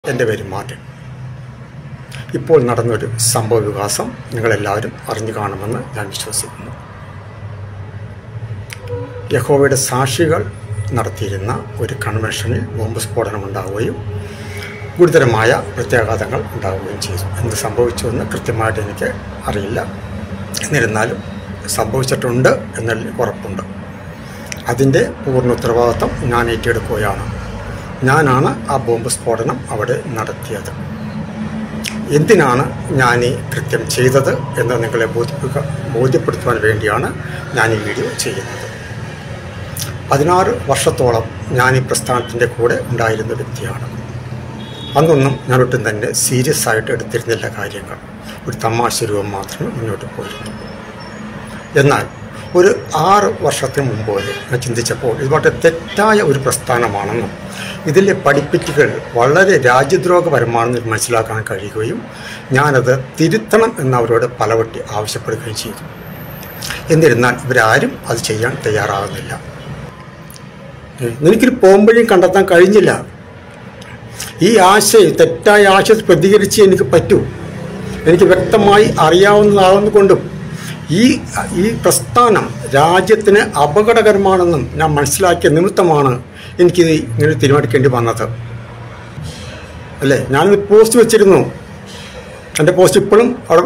എൻ്റെ പേര് മാർട്ടിൻ. ഇപ്പോൾ നടന്നൊരു സംഭവ വികാസം നിങ്ങളെല്ലാവരും അറിഞ്ഞു കാണുമെന്ന് ഞാൻ വിശ്വസിക്കുന്നു. യഹോവയുടെ സാക്ഷികൾ നടത്തിയിരുന്ന ഒരു കൺവെൻഷനിൽ ബോംബ് സ്ഫോടനമുണ്ടാവുകയും ഗുരുതരമായ പ്രത്യാഘാതങ്ങൾ ഉണ്ടാവുകയും ചെയ്തു. എന്ത് സംഭവിച്ചുവെന്ന് കൃത്യമായിട്ട് എനിക്ക് അറിയില്ല. എന്നിരുന്നാലും സംഭവിച്ചിട്ടുണ്ട് എന്നതിൽ ഉറപ്പുണ്ട്. അതിൻ്റെ പൂർണ്ണ ഉത്തരവാദിത്വം ഞാൻ ഏറ്റെടുക്കുകയാണ്. ഞാനാണ് ആ ബോംബ് സ്ഫോടനം അവിടെ നടത്തിയത്. എന്തിനാണ് ഞാൻ ഈ കൃത്യം ചെയ്തത് എന്ന് നിങ്ങളെ ബോധ്യപ്പെടുത്തുവാൻ വേണ്ടിയാണ് ഞാൻ ഈ വീഡിയോ ചെയ്യുന്നത്. 16 വർഷത്തോളം ഞാൻ ഈ പ്രസ്ഥാനത്തിൻ്റെ കൂടെ ഉണ്ടായിരുന്ന വ്യക്തിയാണ്. അന്നൊന്നും ഞാനൊട്ടും തന്നെ സീരിയസ് ആയിട്ട് എടുത്തിരുന്നില്ല കാര്യങ്ങൾ. ഒരു തമാശ രൂപം മാത്രമേ മുന്നോട്ട് പോയിരുന്നു. എന്നാൽ ഒരു 6 വർഷത്തിന് മുമ്പ് വരെ ഞാൻ ചിന്തിച്ചപ്പോൾ ഇത് വളരെ തെറ്റായ ഒരു പ്രസ്ഥാനമാണെന്നും ഇതിലെ പഠിപ്പിക്കലുകൾ വളരെ രാജ്യദ്രോഹപരമാണെന്ന് മനസ്സിലാക്കാൻ കഴിയുകയും ഞാനത് തിരുത്തണം എന്നവരോട് പലവട്ടി ആവശ്യപ്പെടുകയും ചെയ്തു. എന്നിരുന്നാൽ ഇവരാരും അത് ചെയ്യാൻ തയ്യാറാകുന്നില്ല. എനിക്കൊരു പോംവഴിയും കണ്ടെത്താൻ കഴിഞ്ഞില്ല. ഈ തെറ്റായ ആശയത്തിൽ പ്രതികരിച്ച് എനിക്ക് പറ്റൂ. എനിക്ക് വ്യക്തമായി അറിയാവുന്നതാകുന്നതുകൊണ്ടും ഈ പ്രസ്ഥാനം രാജ്യത്തിന് അപകടകരമാണെന്നും ഞാൻ മനസ്സിലാക്കിയ നിമിത്തമാണ് എനിക്കിത് ഇങ്ങനെ തീരുമാനിക്കേണ്ടി വന്നത്. അല്ലേ, ഞാനൊരു പോസ്റ്റ് വെച്ചിരുന്നു. എൻ്റെ പോസ്റ്റ് ഇപ്പോഴും അവിടെ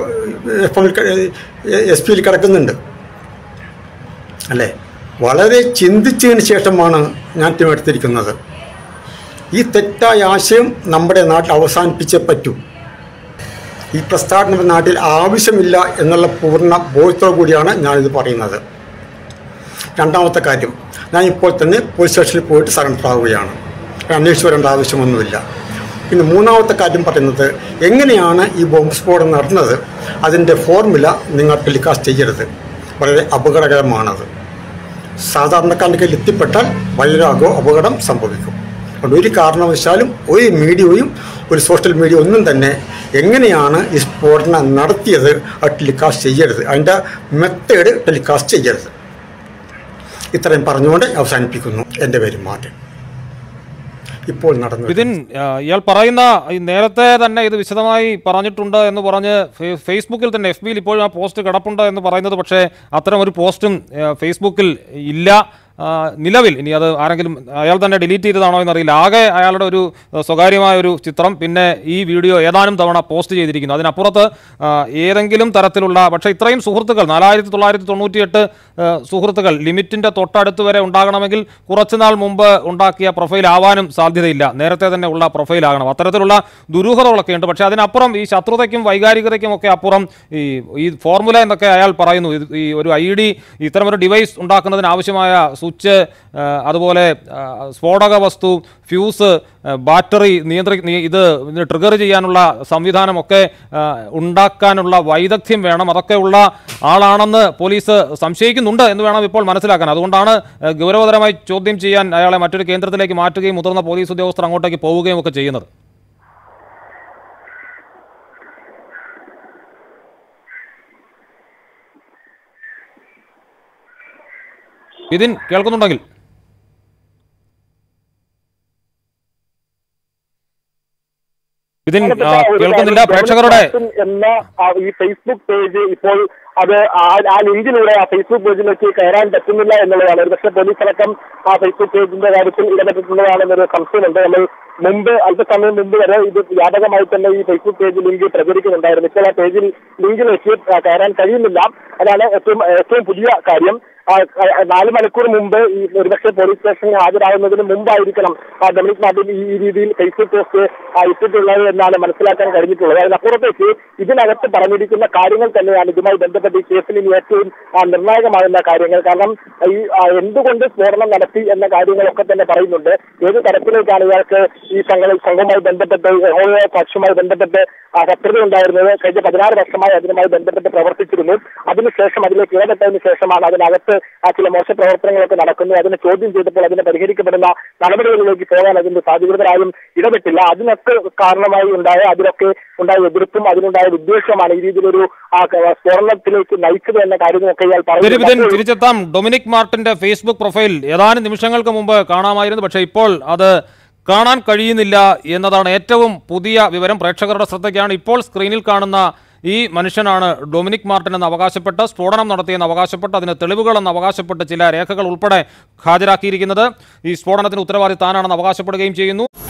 SP കിടക്കുന്നുണ്ട്. അല്ലേ, വളരെ ചിന്തിച്ചതിന് ശേഷമാണ് ഞാൻ തീരുമാനിച്ചിരിക്കുന്നത്. ഈ തെറ്റായ ആശയം നമ്മുടെ നാട്ടിൽ അവസാനിപ്പിച്ചേ പറ്റൂ. ഈ പ്രസ്ഥാനം നാട്ടിൽ ആവശ്യമില്ല എന്നുള്ള പൂർണ്ണ ബോധ്യത്തോടു കൂടിയാണ് ഞാനിത് പറയുന്നത്. രണ്ടാമത്തെ കാര്യം, ഞാൻ ഇപ്പോൾ തന്നെ പോലീസ് സ്റ്റേഷനിൽ പോയിട്ട് സറണ്ടർ ആവുകയാണ്. അന്വേഷിച്ച് വരേണ്ട ആവശ്യമൊന്നുമില്ല. പിന്നെ മൂന്നാമത്തെ കാര്യം പറയുന്നത്, എങ്ങനെയാണ് ഈ ബോംബ് സ്ഫോടനം നടന്നത് അതിൻ്റെ ഫോർമുല നിങ്ങൾ ടെലികാസ്റ്റ് ചെയ്യരുത്. വളരെ അപകടകരമാണത്. സാധാരണക്കാരുടെ കയ്യിൽ എത്തിപ്പെട്ടാൽ വളരെ അപകടം സംഭവിക്കും. അതുകൊണ്ട് ഒരു കാരണവശാലും ഒരു മീഡിയയും ഒരു സോഷ്യൽ മീഡിയ ഒന്നും തന്നെ എങ്ങനെയാണ് ഈ സ്ഫോടനം നടത്തിയത് അത് ടെലികാസ്റ്റ് ചെയ്യരുത്. അതിൻ്റെ മെത്തേഡ് ടെലികാസ്റ്റ് ചെയ്യരുത്. ഇത്രയും പറഞ്ഞുകൊണ്ട് അവസാനിപ്പിക്കുന്നു. എൻ്റെ പേര് മാർട്ടിൻ. ഇപ്പോൾ നടന്നു ഇയാൾ പറയുന്ന നേരത്തെ തന്നെ ഇത് വിശദമായി പറഞ്ഞിട്ടുണ്ട് എന്ന് പറഞ്ഞ് ഫേസ്ബുക്കിൽ തന്നെ FBയിൽ ഇപ്പോഴും ആ പോസ്റ്റ് കിടപ്പുണ്ട് എന്ന് പറയുന്നത്, പക്ഷേ അത്തരം ഒരു പോസ്റ്റും ഫേസ്ബുക്കിൽ ഇല്ല നിലവിൽ. ഇനി അത് ആരെങ്കിലും അയാൾ തന്നെ ഡിലീറ്റ് ചെയ്തതാണോ എന്നറിയില്ല. ആകെ അയാളുടെ ഒരു സ്വകാര്യമായ ഒരു ചിത്രം, പിന്നെ ഈ വീഡിയോ ഏതാനും തവണ പോസ്റ്റ് ചെയ്തിരിക്കുന്നു. അതിനപ്പുറത്ത് ഏതെങ്കിലും തരത്തിലുള്ള, പക്ഷേ ഇത്രയും സുഹൃത്തുക്കൾ 4998 സുഹൃത്തുക്കൾ ലിമിറ്റിൻ്റെ തൊട്ടടുത്ത് വരെ ഉണ്ടാകണമെങ്കിൽ കുറച്ചുനാൾ മുമ്പ് ഉണ്ടാക്കിയ പ്രൊഫൈൽ ആവാനും സാധ്യതയില്ല. നേരത്തെ തന്നെ ഉള്ള പ്രൊഫൈലാകണം. അത്തരത്തിലുള്ള ദുരൂഹതകളൊക്കെ ഉണ്ട്. പക്ഷേ അതിനപ്പുറം ഈ ശത്രുതയ്ക്കും വൈകാരികതയ്ക്കും ഒക്കെ അപ്പുറം ഈ ഫോർമുല എന്നൊക്കെ അയാൾ പറയുന്നു. ഈ ഒരു ID ഇത്തരമൊരു ഡിവൈസ് ഉണ്ടാക്കുന്നതിന് ആവശ്യമായ സ്വിച്ച്, അതുപോലെ സ്ഫോടക വസ്തു, ഫ്യൂസ്, ബാറ്ററി ഇത് ട്രിഗർ ചെയ്യാനുള്ള സംവിധാനമൊക്കെ ഉണ്ടാക്കാനുള്ള വൈദഗ്ധ്യം വേണം. അതൊക്കെ ഉള്ള ആളാണെന്ന് പോലീസ് സംശയിക്കുന്നുണ്ട് എന്ന് വേണം ഇപ്പോൾ മനസ്സിലാക്കാൻ. അതുകൊണ്ടാണ് ഗൗരവതരമായി ചോദ്യം ചെയ്യാൻ അയാളെ മറ്റൊരു കേന്ദ്രത്തിലേക്ക് മാറ്റുകയും മുതിർന്ന പോലീസ് ഉദ്യോഗസ്ഥർ അങ്ങോട്ടേക്ക് പോവുകയും ഒക്കെ ചെയ്യുന്നത്. ഇതിൻ കേൾക്കുന്നുണ്ടെങ്കിൽ കേൾക്കുന്നില്ല. പ്രേക്ഷകരുടെ എന്ന ഈ ഫേസ്ബുക്ക് പേജ് ഇപ്പോൾ അത് ആ ലിങ്കിലൂടെ ആ ഫേസ്ബുക്ക് പേജിലേക്ക് കയറാൻ പറ്റുന്നില്ല എന്നുള്ളതാണ്. ഒരു പക്ഷേ പോലീസ് അടക്കം ആ ഫേസ്ബുക്ക് പേജിന്റെ കാര്യത്തിൽ ഇടപെട്ടിട്ടുള്ളതാണെന്നൊരു സംശയമുണ്ട്. നമ്മൾ അല്പസമയം മുമ്പ് വരെ ഇത് വ്യാപകമായി തന്നെ ഈ ഫേസ്ബുക്ക് പേജ് ലിങ്ക് പ്രചരിക്കുന്നുണ്ടായിരുന്നു. ഇപ്പോൾ ആ പേജിൽ ലിങ്കിലേക്ക് കയറാൻ കഴിയുന്നില്ല. അതാണ് ഏറ്റവും പുതിയ കാര്യം. 4 മണിക്കൂർ മുമ്പ് ഈ ഒരുപക്ഷെ പോലീസ് സ്റ്റേഷനിൽ ഹാജരാകുന്നതിന് മുമ്പായിരിക്കണം ഡൊമിനിക് മാർട്ടിൻ ഈ രീതിയിൽ ഫേസ്ബുക്ക് പോസ്റ്റ് ഇട്ടിട്ടുള്ളത് എന്നാണ് മനസ്സിലാക്കാൻ കഴിഞ്ഞിട്ടുള്ളത്. അതിനപ്പുറത്തേക്ക് ഇതിനകത്ത് പറഞ്ഞിരിക്കുന്ന കാര്യങ്ങൾ തന്നെയാണ് ഇതുമായി ബന്ധപ്പെട്ട് ഈ കേസിൽ ഇനി ഏറ്റവും നിർണായകമാകുന്ന കാര്യങ്ങൾ. കാരണം ഈ എന്തുകൊണ്ട് സ്ഫോടനം നടത്തി എന്ന കാര്യങ്ങളൊക്കെ തന്നെ പറയുന്നുണ്ട്. ഏത് തരത്തിലേക്കാണ് ഇയാൾക്ക് ഈ സംഘവുമായി ബന്ധപ്പെട്ട് സാക്ഷിയുമായി ബന്ധപ്പെട്ട് ശത്രുത ഉണ്ടായിരുന്നത്. കഴിഞ്ഞ 16 വർഷമായി അതിനുമായി ബന്ധപ്പെട്ട് പ്രവർത്തിച്ചിരുന്നു. അതിനുശേഷം അതിലേക്ക് ഇടപെട്ടതിന് ശേഷമാണ് അതിനകത്ത് ചില മോശ പ്രവർത്തനങ്ങളൊക്കെ നടക്കുന്നു. അതിനെ ചോദ്യം ചെയ്തപ്പോൾ അതിനെ പരിഹരിക്കപ്പെടുന്ന നടപടികളിലേക്ക് പോകാൻ അതിന്റെ സാധ്യതരായും ഇടപെട്ടില്ല. അതിനൊക്കെ കാരണമായി അതിലൊക്കെ ഉണ്ടായ എതിർപ്പും അതിനുണ്ടായ ഉദ്ദേശമാണ് ഈ രീതിയിലൊരു സ്ഫോടനത്തിലേക്ക് നയിച്ചത് എന്ന കാര്യങ്ങളൊക്കെ ഇയാൾ പറഞ്ഞു. തിരിച്ചെത്താം. ഡൊമിനിക് മാർട്ടിന്റെ ഫേസ്ബുക്ക് പ്രൊഫൈൽ ഏതാനും നിമിഷങ്ങൾക്ക് മുമ്പ് കാണാമായിരുന്നു. പക്ഷേ ഇപ്പോൾ അത് കാണാൻ കഴിയുന്നില്ല എന്നതാണ് ഏറ്റവും പുതിയ വിവരം. പ്രേക്ഷകരുടെ ശ്രദ്ധയ്ക്കാണ് ഇപ്പോൾ സ്ക്രീനിൽ കാണുന്ന ഈ മനുഷ്യനാണ് ഡൊമിനിക് മാർട്ടിൻ എന്ന് അവകാശപ്പെട്ട് സ്ഫോടനം നടത്തിയെന്ന് അവകാശപ്പെട്ട് അതിന് തെളിവുകളെന്ന് അവകാശപ്പെട്ട് ചില രേഖകൾ ഉൾപ്പെടെ ഹാജരാക്കിയിരിക്കുന്നത്. ഈ സ്ഫോടനത്തിന് ഉത്തരവാദി താനാണെന്ന് അവകാശപ്പെടുകയും ചെയ്യുന്നു.